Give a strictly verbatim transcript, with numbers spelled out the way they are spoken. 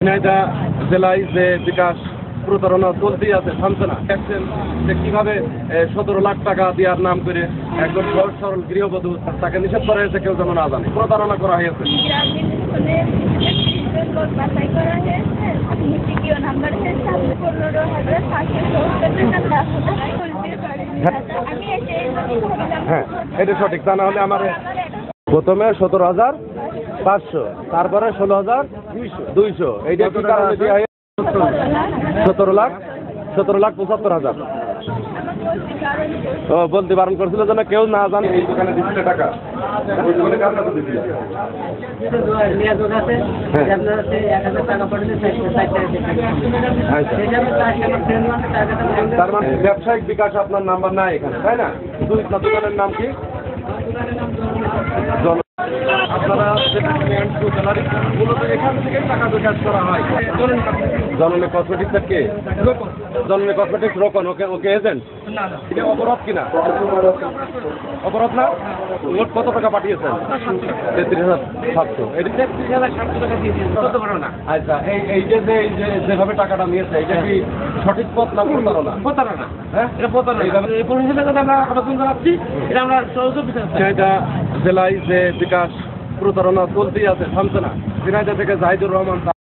ঝিনাইদহ জেলায় যে বিকাশ প্রতারণা চলতেই আছে, থামছে না। দেখছেন যে কিভাবে সতেরো লাখ টাকা দেওয়ার নাম করে একজন সহজ সরল গৃহবধূ তাকে নিষেধ করা হয়েছে, কেউ যেন না জানে, প্রতারণা করা হয়েছে। হ্যাঁ, এটা সঠিক। তা না হলে আমার প্রথমে সতেরো হাজার পাঁচশো, তারপরে ষোলো হাজার দুইশো, এইটা কি কারণে দেওয়া হয়? সতেরো লাখ সতেরো লাখ পঁচাত্তর হাজার। ও বলতে বারণ করছিল যেন কেউ না জানে এই দোকানে দিচ্ছে টাকা। তার মানে ব্যবসায়িক বিকাশ আপনার নাম্বার নাই এখানে, তাই না? দুই দোকানের নাম কি? আপনারা মূলত এখান থেকেই টাকা বিকাশ করা হয়। জননী কসমেটিক্সের কে? জননী কসমেটিক্স রোকন, ওকে ওকে এজেন্ট। এটা অপরাধ কিনা? অপরাধ না? মোট কত টাকা পাঠিয়েছেন? তেত্রিশ হাজার সাতশো। এটা তেত্রিশ হাজার সাতশো টাকা দিয়েছেন, বলতে পারো না। আচ্ছা, এই এই যে যেভাবে টাকাটা নিয়েছে, এটা কি সঠিক পথ না প্রতারণা? প্রতারণা। হ্যাঁ, এটা প্রতারণা। এই পরিষেবার কথা আমরা আবেদন জানাচ্ছি, এটা আমরা সহযোগ ঝিনাইদহ জেলায় যে বিকাশ প্রতারণা চলতেই আছে, থামছে না। ঝিনাইদহ থেকে জাহিদুর রহমান।